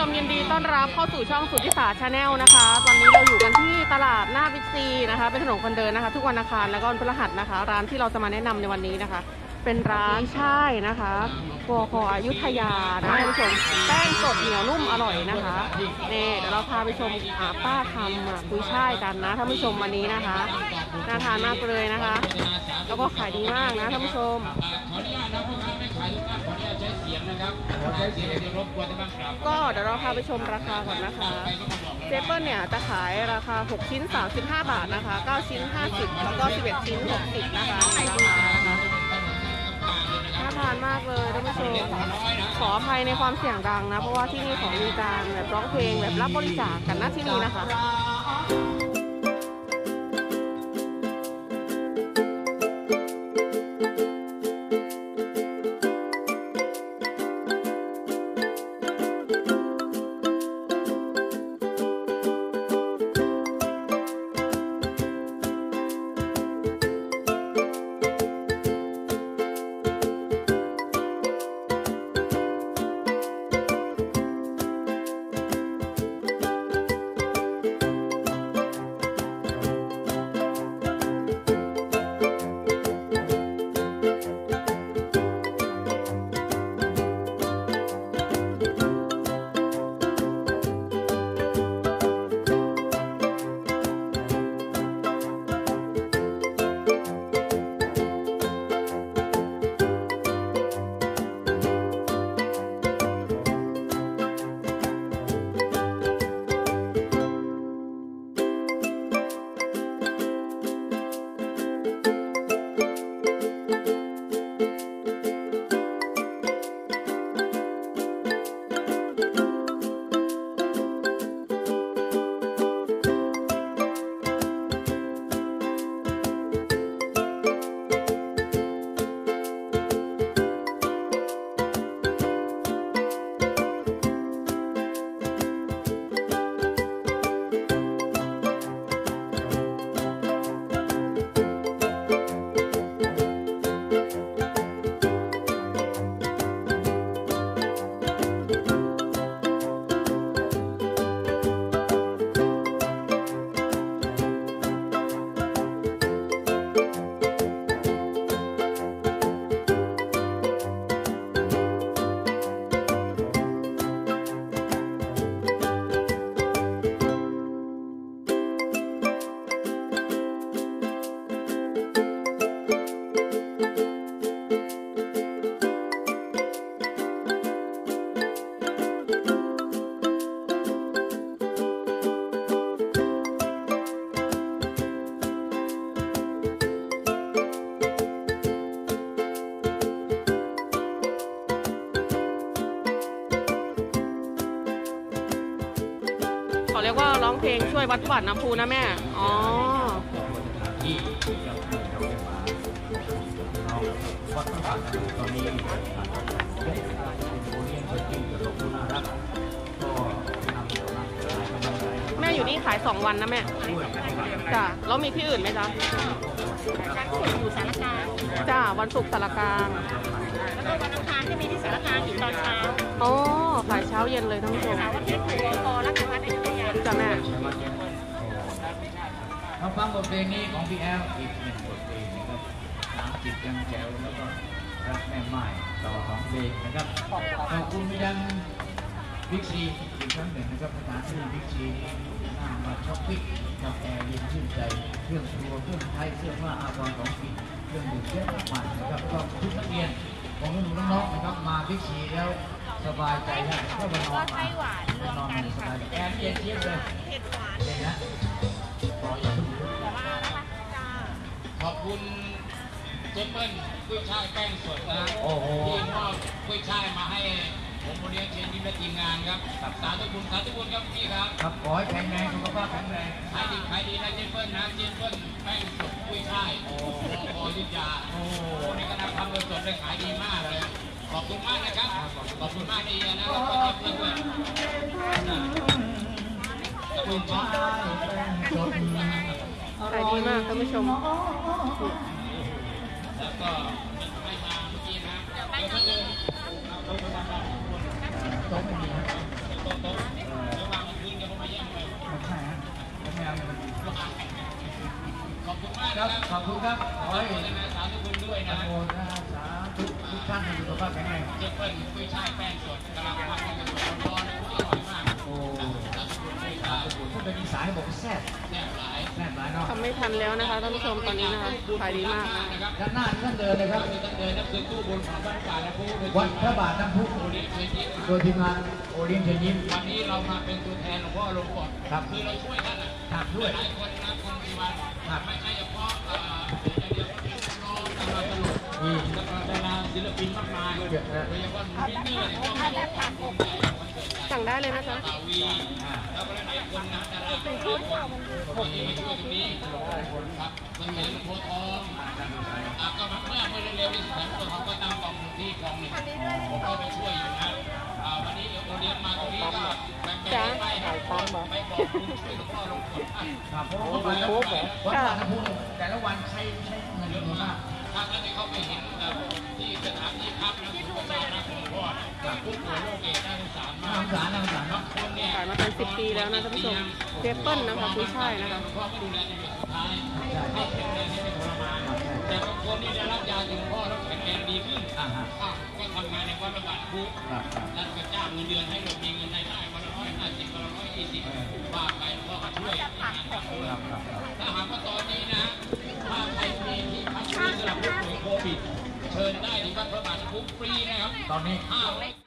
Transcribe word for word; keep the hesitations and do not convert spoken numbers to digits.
ชมยินดีต้อนรับเข้าสู่ช่องสุทธิสาชาแนลนะคะตอนนี้เราอยู่กันที่ตลาดหน้าบิ๊กซีนะคะเป็นถนนคนเดินนะคะทุกวันอังคารแล้วก็วันพฤหัสนะคะร้านที่เราจะมาแนะนำในวันนี้นะคะเป็นร้านช่ายนะคะโกคออยุธยานะท่านผู้ชมแป้งสดเหนียวนุ่มอร่อยนะคะนี่เดี๋ยวเราพาไปชมป้าทำกุยช่ายกันนะท่านผู้ชมวันนี้นะคะน่าทานมากเลยนะคะแล้วก็ขายดีมากนะท่านผู้ชมก็เดี๋ยวเราพาไปชมราคาก่อนนะคะเจเปิลเนี่ยจะขายราคาหกชิ้นสามสิบห้าบาทนะคะเก้าชิ้นห้าสิบแล้วก็สิบเอ็ดชิ้นหกสิบนะคะราคานะคะน่าทานมากเลยท่านผู้ชมขออภัยในความเสียงดังนะเพราะว่าที่นี่ของมีการแบบร้องเพลงแบบรับบริจาคกันนะที่นี่นะคะเรียกว่าร้องเพลงช่วยวัดวัดน้ำพุนะแม่อ๋อแม่อยู่นี่ขายสองวันนะแม่จ้ะแล้วมีที่อื่นไหมจ๊ะอยู่สารกลางจ้ะวันศุกร์สารกลางแล้วก็วันอังคารที่มีที่สารกลางอยู่ตอนเช้าอ๋อขายเช้าเย็นเลยท่านผู้ชมวันที่ถูกคอรักษาในยุธยาจ้ะแม่มาฟังบทเพลงนี้ของพี่แอลอีกหนึ่งบทเพลงนะครับสามจิตยังแจ๋วแล้วก็รักแม่ไม้ต่อของเพลงนะครับขอบคุณไปยังบิ๊กซีอีกครั้งหนึ่งนะครับสถานที่บิ๊กซีน่ามาช้อปปิ้งกับแอร์เย็นชื่นใจเครื่องครัวเครื่องไทยเสื้อผ้าอาภรณ์ของกินเครื่องดื่มเยอะมากมายนะครับก็ทุกนักเรียนของหนุ่มน้องๆนะครับมาบิ๊กซีแล้วสบายใจนะก็มานอนมาไปนอนในสบายแอร์เย็นเจี๊ยบเลยเย็นนะขอบคุณเจเปิ้ลกุ้ยช่ายแป้งสดนะที่มอบกุ้ยช่ายมาให้ผมโมเดลเชนยิ้มและทีมงานครับสาธุคุณสาธุคุณครับพี่ครับครับขอให้แข็งแรงสุขภาพแข็งแรงขายดีขายดีนะเจเปิ้ลนะเจเปิ้ลแป้งสดกุ้ยช่ายโอ้โหอยุธยาโอ้นี่ก็ทำทำสดได้ขายดีมากเลยขอบคุณมากนะครับขอบคุณมากดีนะแล้วก็เจเปิ้ลด้วยกุ้ยช่ายแป้งสดขายดีมากท่านผู้ชมแล้วก็ให้มาเมื่อกี้นะเดี๋ยวไปเดินเราไปมาบ้านโต๊ะไม่มีนะโต๊ะต๊ะโต๊ะระหว่างคืนจะมาแย่งไปไม่ใช่ฮะไม่เอาอย่างนั้นขอบคุณมากคนะรับครับขอบคุณครับขอขอให้ให้คุณสาธุคุณด้วยตะนะโกนนะสาธุทุกท่านสุขภาพแข็งแรงเจเปิ้ลกุ้ยช่ายแป้งสดกำลังทำให้กระดูกร้อนอร่อยมากโอ้สาธุคุณด้วยคสารับธุถ้าเป็นอีสานบอกแซ่บแซ่บหลายแซ่บหลายเนาะทำไม่ทันแล้วนะคะท่านผู้ชมตอนนี้นะคะขายดีมากนะครับด้านหน้าที่ท่านเดินเลยครับท่านเดินนับคือตู้บนของบ้านป่าและผู้วัดพระบาทน้ำพุโอเลี้ยงเชิญยิ้มโดยทีมงานโอเลี้ยงเชิญยิ้มวันนี้เรามาเป็นตัวแทนหลวงพ่อลงกฎครับคือเราช่วยท่านอ่ะครับด้วยหลายคนนะคุณสิวันไม่ใช่เฉพาะเอ่อเดี๋ยวเดี๋ยวน้องตลกตลกอืมแล้วก็ดาราศิลปินมากมายเยอะนะโดยเฉพาะหนุ่มมินเนอร์เนี่ยก็มาร่วมทำบุญใหญ่วันเกิดกันสั่งได้เลยนะคะบาวีแล้วก็หลายคนนะดาราเป็นชุดคนที่มาช่วยตรงนี้ครับคุณเห็นโพธิ์ทองอ่ะก็เมื่อเมื่อเร็วๆนี้แถมโพธิ์ทองก็ตั้งกองที่กองหนึ่งผมก็ไปช่วยอยู่นะอ่าวันนี้โอเลี้ยงมาตรงนี้ก็แบ่งๆไปไปบอกคุณช่วยหลวงพ่อลงกฎครับเพราะว่าวัดพระบาทน้ำพุแต่ละวันใช้ใช้เงินเยอะมากถ้าท่านได้เข้าไปเห็นที่สถานที่พักนะคุณพ่อนะคุณพ่อจากผู้ป่วยโรคเอดส์น่าสงสารมากน่าสงสารน่าสงสารบางคนเนี่ยขายมาเป็นสิบปีแล้วนะท่านผู้ชมเจเปิ้ลนะคะกุ้ยช่ายนะคะพ่อก็ดูแลจนสุดท้ายให้แข็งแรงให้ไม่ทรมานแต่บางคนนี่ได้รับยาถึงพ่อแล้วแข็งแรงดีขึ้นอ่าฮะอ้าวก็ทำงานในวัดระบาดพุทธครับครับแล้วก็จ้างเงินเดือนให้เรามีเงินรายได้วันละร้อยห้าสิบวันละร้อยยี่สิบว่าไปพ่อมาช่วยงานทำบุญครับครับถ้าหากว่าตอนนี้นะถ้าใครมีที่พักฟรีสำหรับผู้ป่วยโควิด เชิญได้ที่วัดพระบาทน้ำพุฟรีนะครับตอนนี้ห้าร้อย